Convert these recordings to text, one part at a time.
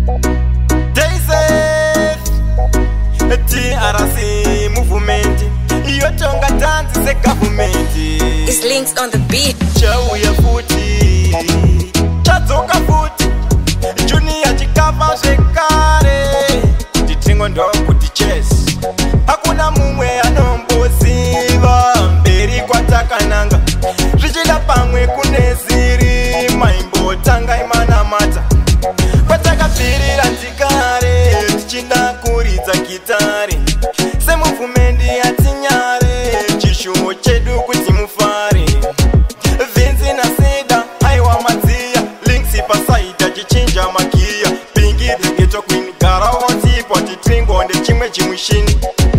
TRCM movement. Yotonga dance the government. It's Lynx on the beat. Chauya futi, chazoka futi. Junior chikava shekare. Titringo ndo kuti chess. Hakuna mumwe anomboziva mberi kwatakananga. Zvichida pamwe kune ziri maimbo tanga imana mata. Kwatakabvirira ntikare tichida kuridza gitari. Semuvumendi atinyare chishuwo chedu kuti mufare. Vinzi na seda haiwa madziya Lynx pasaita chichinja magia. Pingi the ghetto queen gara watipo titringo nde chimwe chimushini.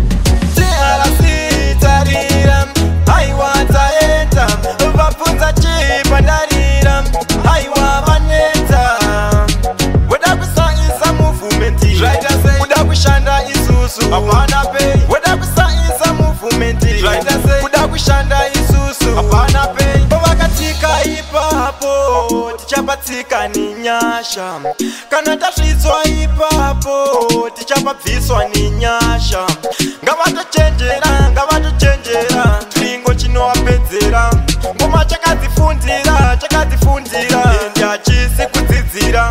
TRCM tarira haiwa Tayenda vapunza chipa ndarira haiwa vaneta. Weda kusaisa movement kuda kushanda isusu hapana pay. Weda kusaisa movement kuda kushanda isusu hapana pay. Pavakatika ipapo tichapatsika ni nyasha. Kana tasvitswa ipapo tichapabviswa ni nyasha. Ngavatochenjera Trinkoh chinovapedzera. Ngoma chakadzifundira endi hachisi kudzidzira.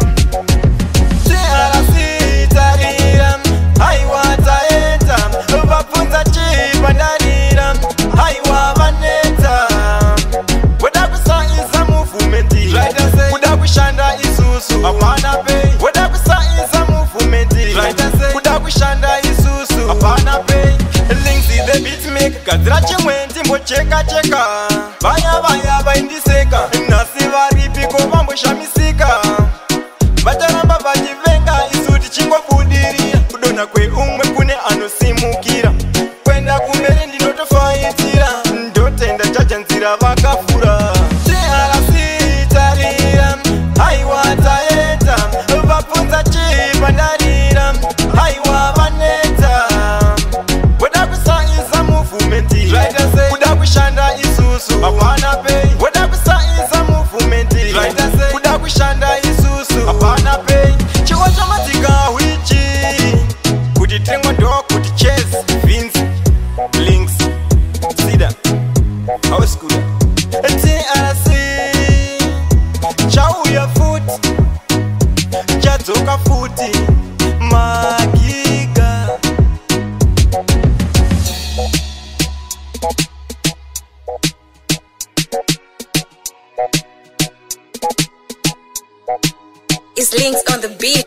TRCM tarira haiwa Tayenda vapunza chipa ndarira haiwa vaneta. Weda kusaisa movement kuda kushanda isusu hapana pay. Weda kusaisa movement kuda kushanda isusu hapana pay. Lynx the beat make gadzira chimwe ndimbo cheka. Vaya vaindiseka nasi varipiko vamboshamisika. Vataramba vachivenga isu tichingobudirira. Kudonha kweumwe kune anosimukira. Kwenda kumberi ndinotofaitira. Ndotenda chajanzira vakafura. TRCM tarira haiwa Tayenda vapunza chipa ndarira haiwa vaneta. Weda kusaisa movement kuda kushanda isusu hapana pay. Weda kusaisa movement kuda kushanda isusu hapana pay. Chiwa chamatika wichi kuti Trinkoh ndo kuti chess Vince Lynx Sida House Kuda. TRCM chauya futi chadzoka futi magiga. It's Lynx on the beat.